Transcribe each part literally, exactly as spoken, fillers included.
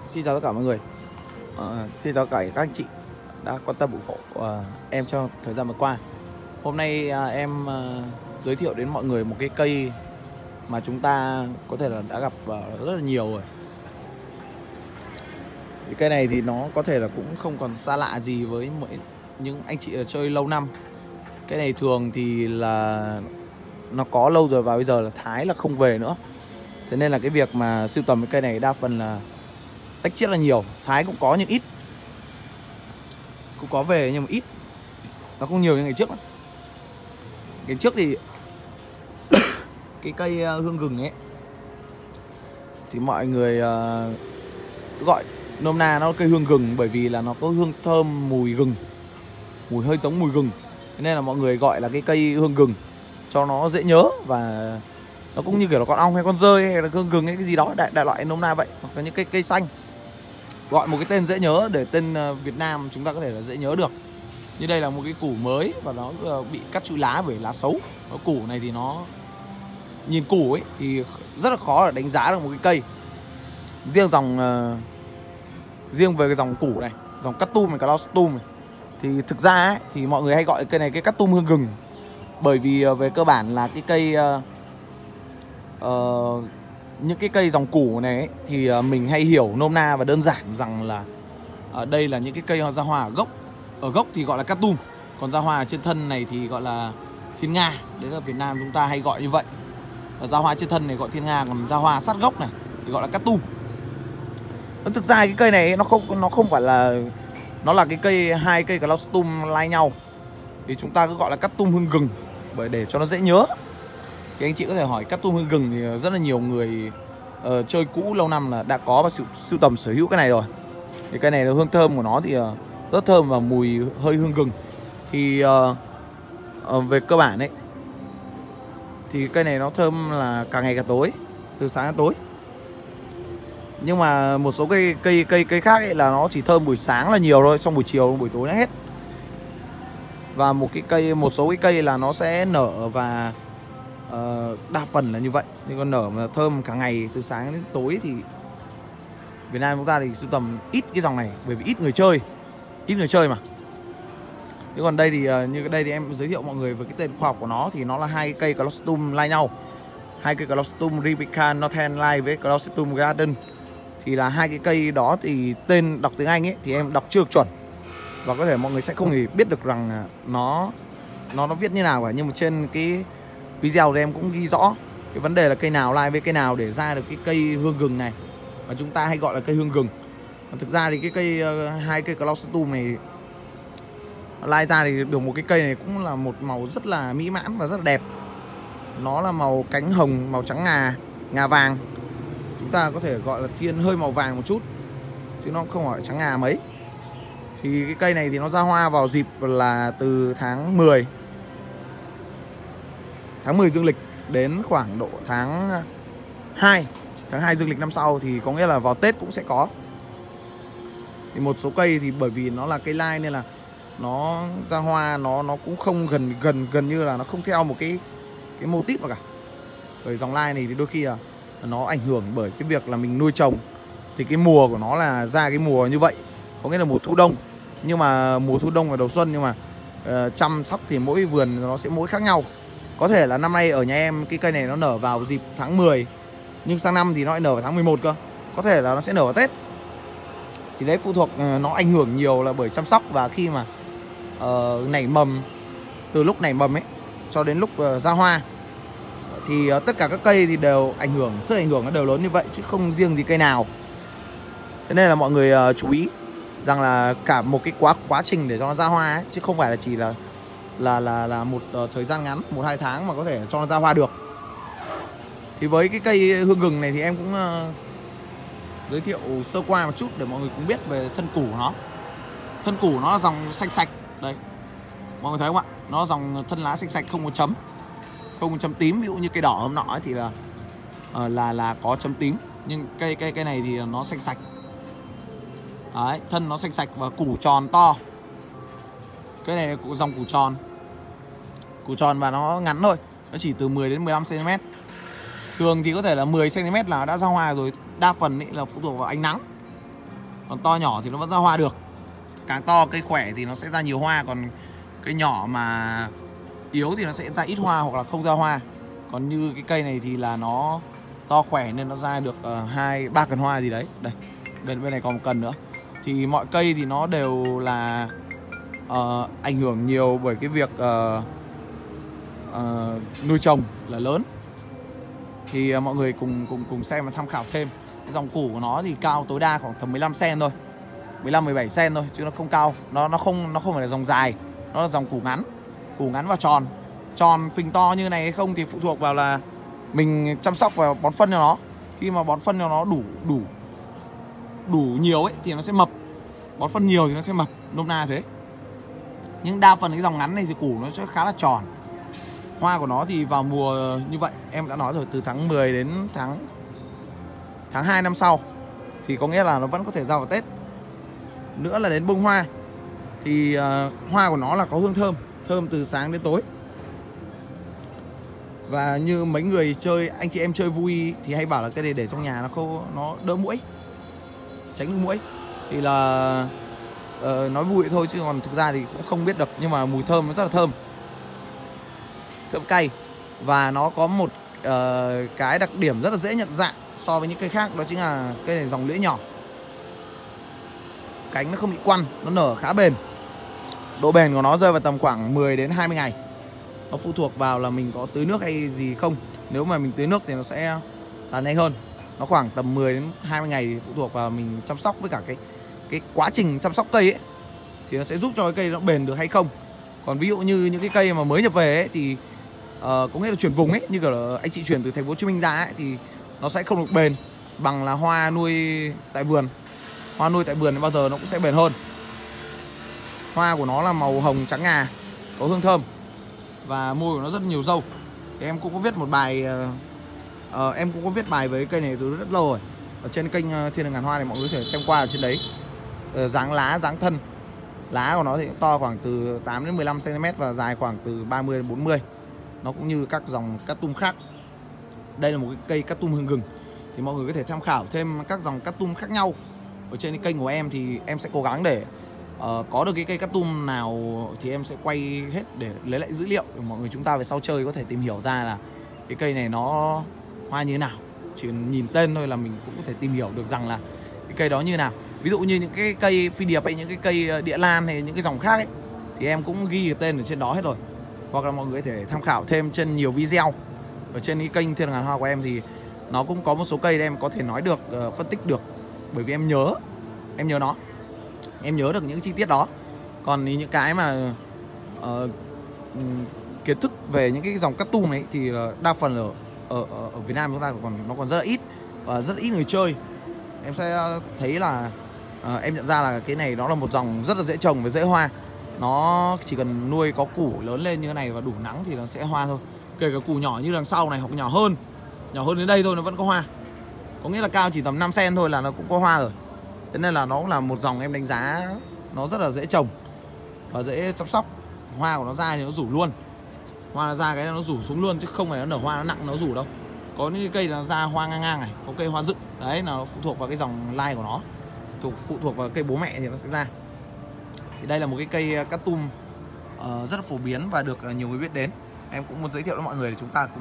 Xin chào tất cả mọi người. Ờ, xin chào tất cả các anh chị đã quan tâm ủng hộ uh, em trong thời gian vừa qua. Hôm nay uh, em uh, giới thiệu đến mọi người một cái cây mà chúng ta có thể là đã gặp uh, rất là nhiều rồi. Cái cây này thì nó có thể là cũng không còn xa lạ gì với mỗi những anh chị chơi lâu năm. Cái này thường thì là nó có lâu rồi và bây giờ là Thái là không về nữa. Thế nên là cái việc mà sưu tầm cái cây này đa phần là tách chiết là nhiều. Thái cũng có nhưng ít, cũng có về nhưng mà ít, nó không nhiều như ngày trước. Ngày trước thì cái cây hương gừng ấy thì mọi người uh, gọi nôm na nó cây hương gừng bởi vì là nó có hương thơm mùi gừng, mùi hơi giống mùi gừng, thế nên là mọi người gọi là cái cây hương gừng cho nó dễ nhớ. Và nó cũng như kiểu là con ong hay con dơi hay là hương gừng hay cái gì đó, đại đại loại nôm na vậy. Hoặc là những cây cây xanh gọi một cái tên dễ nhớ để tên Việt Nam chúng ta có thể là dễ nhớ được. Như đây là một cái củ mới và nó bị cắt chụi lá bởi lá xấu. Cái củ này thì nó nhìn củ ấy thì rất là khó để đánh giá được một cái cây. Riêng dòng uh, riêng về cái dòng củ này, dòng cắt tum này, calostum này, thì thực ra ấy, thì mọi người hay gọi cây này cây cắt tum hương gừng. Bởi vì uh, về cơ bản là cái cây uh, uh, những cái cây dòng củ này ấy, thì uh, mình hay hiểu nôm na và đơn giản rằng là ở uh, đây là những cái cây ra hoa ở gốc. Ở gốc thì gọi là cắt tum, còn ra hoa trên thân này thì gọi là thiên nga. Đấy là Việt Nam chúng ta hay gọi như vậy. Và ra hoa trên thân này gọi thiên nga, còn ra hoa sát gốc này thì gọi là cắt tum. Thực ra cái cây này nó không nó không phải là nó là cái cây hai cây calostum lai nhau thì chúng ta cứ gọi là cắt tum hương gừng bởi để cho nó dễ nhớ. Thì anh chị có thể hỏi cắt tum hương gừng thì rất là nhiều người uh, chơi cũ lâu năm là đã có và sưu, sưu tầm sở hữu cái này rồi. Thì cây này là hương thơm của nó thì uh, rất thơm và mùi hơi hương gừng. Thì uh, uh, về cơ bản ấy thì cây này nó thơm là càng ngày càng tối, từ sáng đến tối. Nhưng mà một số cây cây cây cây khác ấy là nó chỉ thơm buổi sáng là nhiều thôi, xong buổi chiều buổi tối nó hết. Và một cái cây một số cái cây là nó sẽ nở và uh, đa phần là như vậy. Nhưng còn nở mà thơm cả ngày từ sáng đến tối thì Việt Nam chúng ta thì sưu tầm ít cái dòng này bởi vì ít người chơi, ít người chơi mà. Thế còn đây thì uh, như cái đây thì em giới thiệu mọi người về cái tên khoa học của nó thì nó là hai cây calostum lai nhau. Hai cây calostum Ribica Northern Light với calostum Garden. Thì là hai cái cây đó thì tên đọc tiếng Anh ấy thì em đọc chưa được chuẩn. Và có thể mọi người sẽ không hề biết được rằng nó nó nó viết như nào cả. Nhưng mà trên cái video thì em cũng ghi rõ cái vấn đề là cây nào lai với cây nào để ra được cái cây hương gừng này. Và chúng ta hay gọi là cây hương gừng. Còn thực ra thì cái cây hai cây calostum này lai ra thì được một cái cây này cũng là một màu rất là mỹ mãn và rất là đẹp. Nó là màu cánh hồng, màu trắng ngà, ngà vàng. Chúng ta có thể gọi là thiên hơi màu vàng một chút chứ nó không phải trắng ngà mấy. Thì cái cây này thì nó ra hoa vào dịp là từ tháng mười tháng mười dương lịch đến khoảng độ tháng hai tháng hai dương lịch năm sau, thì có nghĩa là vào Tết cũng sẽ có. Thì một số cây thì bởi vì nó là cây lai nên là nó ra hoa nó nó cũng không gần gần gần như là nó không theo một cái cái mô típ nào cả. Bởi dòng lai này thì đôi khi là nó ảnh hưởng bởi cái việc là mình nuôi trồng. Thì cái mùa của nó là ra cái mùa như vậy, có nghĩa là mùa thu đông. Nhưng mà mùa thu đông và đầu xuân, nhưng mà uh, chăm sóc thì mỗi vườn nó sẽ mỗi khác nhau. Có thể là năm nay ở nhà em cái cây này nó nở vào dịp tháng mười, nhưng sang năm thì nó lại nở vào tháng mười một cơ. Có thể là nó sẽ nở vào Tết. Thì đấy phụ thuộc, uh, nó ảnh hưởng nhiều là bởi chăm sóc. Và khi mà uh, nảy mầm, từ lúc nảy mầm ấy cho đến lúc uh, ra hoa thì uh, tất cả các cây thì đều ảnh hưởng, sức ảnh hưởng nó đều lớn như vậy chứ không riêng gì cây nào. Thế nên là mọi người uh, chú ý rằng là cả một cái quá quá trình để cho nó ra hoa ấy, chứ không phải là chỉ là là là là một uh, thời gian ngắn một hai tháng mà có thể cho nó ra hoa được. Thì với cái cây hương gừng này thì em cũng uh, giới thiệu sơ qua một chút để mọi người cũng biết về thân củ của nó. Thân củ nó là dòng xanh sạch đây, mọi người thấy không ạ? Nó dòng thân lá xanh sạch, không có chấm, không có chấm tím. Ví dụ như cây đỏ hôm nọ ấy thì là uh, là là có chấm tím, nhưng cây cây cây này thì nó xanh sạch. Đấy, thân nó xanh sạch và củ tròn to. Cái này là dòng củ tròn. Củ tròn và nó ngắn thôi, nó chỉ từ mười đến mười lăm xăng ti mét. Thường thì có thể là mười xăng ti mét là đã ra hoa rồi. Đa phần ý là phụ thuộc vào ánh nắng. Còn to nhỏ thì nó vẫn ra hoa được. Càng to cây khỏe thì nó sẽ ra nhiều hoa, còn cây nhỏ mà yếu thì nó sẽ ra ít hoa hoặc là không ra hoa. Còn như cái cây này thì là nó to khỏe nên nó ra được hai ba cần hoa gì đấy. Đây, bên bên này còn một cần nữa. Thì mọi cây thì nó đều là uh, ảnh hưởng nhiều bởi cái việc uh, uh, nuôi trồng là lớn. Thì uh, mọi người cùng cùng cùng xem và tham khảo thêm. Cái dòng củ của nó thì cao tối đa khoảng tầm mười lăm xăng-ti-mét thôi, mười lăm mười bảy xăng-ti-mét thôi, chứ nó không cao. Nó nó không nó không phải là dòng dài, nó là dòng củ ngắn, củ ngắn và tròn. Tròn phình to như này hay không thì phụ thuộc vào là mình chăm sóc và bón phân cho nó. Khi mà bón phân cho nó đủ đủ đủ nhiều ấy thì nó sẽ mập, bón phân nhiều thì nó sẽ mập, nôm na thế. Nhưng đa phần cái dòng ngắn này thì củ nó sẽ khá là tròn. Hoa của nó thì vào mùa như vậy, em đã nói rồi, từ tháng mười đến tháng tháng hai năm sau thì có nghĩa là nó vẫn có thể ra vào Tết. Nữa là đến bông hoa thì uh, hoa của nó là có hương thơm, thơm từ sáng đến tối. Và như mấy người chơi, anh chị em chơi vui thì hay bảo là cái này để trong nhà nó không, nó đỡ muỗi, tránh được muỗi. Thì là uh, nói vui thôi chứ còn thực ra thì cũng không biết được. Nhưng mà mùi thơm nó rất là thơm, thơm cay. Và nó có một uh, cái đặc điểm rất là dễ nhận dạng so với những cây khác, đó chính là cây này dòng lưỡi nhỏ, cánh nó không bị quăn, nó nở khá bền. Độ bền của nó rơi vào tầm khoảng mười đến hai mươi ngày. Nó phụ thuộc vào là mình có tưới nước hay gì không. Nếu mà mình tưới nước thì nó sẽ tàn nhanh hơn. Nó khoảng tầm mười đến hai mươi ngày thì phụ thuộc vào mình chăm sóc với cả cái cái quá trình chăm sóc cây ấy, thì nó sẽ giúp cho cái cây nó bền được hay không. Còn ví dụ như những cái cây mà mới nhập về ấy, thì uh, có nghĩa là chuyển vùng ấy, như kiểu là anh chị chuyển từ thành phố Hồ Chí Minh ra ấy, thì nó sẽ không được bền bằng là hoa nuôi tại vườn. Hoa nuôi tại vườn thì bao giờ nó cũng sẽ bền hơn. Hoa của nó là màu hồng trắng ngà, có hương thơm và môi của nó rất nhiều râu. Thì em cũng có viết một bài uh, uh, em cũng có viết bài với cây này từ rất lâu rồi ở trên kênh uh, Thiên Đường Ngàn Hoa này, mọi người có thể xem qua ở trên đấy. Uh, dáng lá, dáng thân, lá của nó thì to khoảng từ tám đến mười lăm xăng-ti-mét và dài khoảng từ ba mươi đến bốn mươi. Nó cũng như các dòng cát tum khác. Đây là một cái cây cát tum hương gừng. Thì mọi người có thể tham khảo thêm các dòng cát tum khác nhau ở trên cái kênh của em. Thì em sẽ cố gắng để uh, có được cái cây cát tum nào thì em sẽ quay hết để lấy lại dữ liệu để mọi người chúng ta về sau chơi có thể tìm hiểu ra là cái cây này nó hoa như thế nào. Chỉ nhìn tên thôi là mình cũng có thể tìm hiểu được rằng là cái cây đó như thế nào. Ví dụ như những cái cây phi điệp hay những cái cây địa lan hay những cái dòng khác ấy, thì em cũng ghi tên ở trên đó hết rồi. Hoặc là mọi người có thể tham khảo thêm trên nhiều video ở trên cái kênh Thiên Đường Ngàn Hoa của em, thì nó cũng có một số cây em có thể nói được, uh, phân tích được. Bởi vì em nhớ Em nhớ nó Em nhớ được những chi tiết đó. Còn những cái mà uh, kiến thức về những cái dòng cát tum ấy thì đa phần ở, ở, ở Việt Nam chúng ta còn nó còn rất là ít và rất là ít người chơi. Em sẽ thấy là uh, em nhận ra là cái này nó là một dòng rất là dễ trồng và dễ hoa. Nó chỉ cần nuôi có củ lớn lên như thế này và đủ nắng thì nó sẽ hoa thôi. Kể cả củ nhỏ như đằng sau này hoặc nhỏ hơn, nhỏ hơn đến đây thôi nó vẫn có hoa. Có nghĩa là cao chỉ tầm năm xăng-ti-mét thôi là nó cũng có hoa rồi. Thế nên là nó cũng là một dòng em đánh giá nó rất là dễ trồng và dễ chăm sóc. Hoa của nó ra thì nó rủ luôn. Hoa nó ra cái nó rủ xuống luôn, chứ không phải nó nở hoa nó nặng nó rủ đâu. Có những cây nó ra hoa ngang ngang này, có cây hoa dựng. Đấy, nó phụ thuộc vào cái dòng lai của nó, thuộc phụ thuộc vào cây bố mẹ thì nó sẽ ra. Thì đây là một cái cây cát tum uh, rất là phổ biến và được nhiều người biết đến. Em cũng muốn giới thiệu với mọi người để chúng ta cùng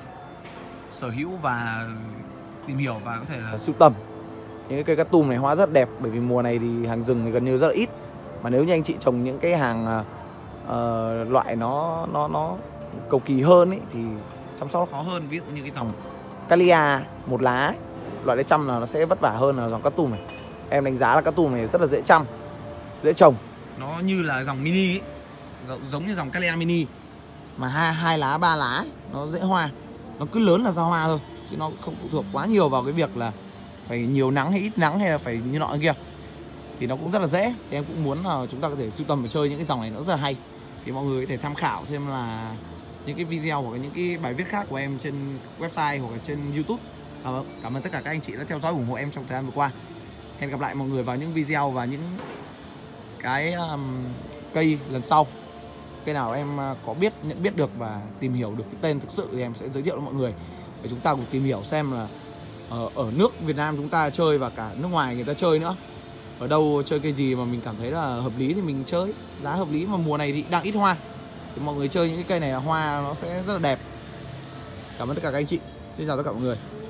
sở hữu và tìm hiểu và có thể là sưu tầm. Những cái cây cát tum này hoa rất đẹp, bởi vì mùa này thì hàng rừng thì gần như rất là ít. Mà nếu như anh chị trồng những cái hàng uh, loại nó nó nó cầu kỳ hơn ấy, thì chăm sóc nó khó hơn. Ví dụ như cái dòng Calia một lá ấy, loại đấy chăm là nó sẽ vất vả hơn là dòng cát tum này. Em đánh giá là cát tum này rất là dễ chăm, dễ trồng. Nó như là dòng mini ấy, giống như dòng Calia mini mà hai hai lá ba lá ấy, nó dễ hoa, nó cứ lớn là ra hoa thôi, chứ nó không phụ thuộc quá nhiều vào cái việc là phải nhiều nắng hay ít nắng hay là phải như nọ kia. Thì nó cũng rất là dễ. Thì em cũng muốn là chúng ta có thể sưu tầm và chơi những cái dòng này, nó rất là hay. Thì mọi người có thể tham khảo thêm là những cái video hoặc là những cái bài viết khác của em trên website hoặc là trên YouTube. Cảm ơn, cảm ơn tất cả các anh chị đã theo dõi ủng hộ em trong thời gian vừa qua. Hẹn gặp lại mọi người vào những video và những cái um, cây lần sau. Cây nào em có biết, nhận biết được và tìm hiểu được cái tên thực sự thì em sẽ giới thiệu với mọi người để chúng ta cùng tìm hiểu xem là ở, ở nước Việt Nam chúng ta chơi và cả nước ngoài người ta chơi nữa ở đâu chơi cây gì mà mình cảm thấy là hợp lý thì mình chơi, giá hợp lý, mà mùa này thì đang ít hoa thì mọi người chơi những cái cây này là hoa nó sẽ rất là đẹp. Cảm ơn tất cả các anh chị. Xin chào tất cả mọi người.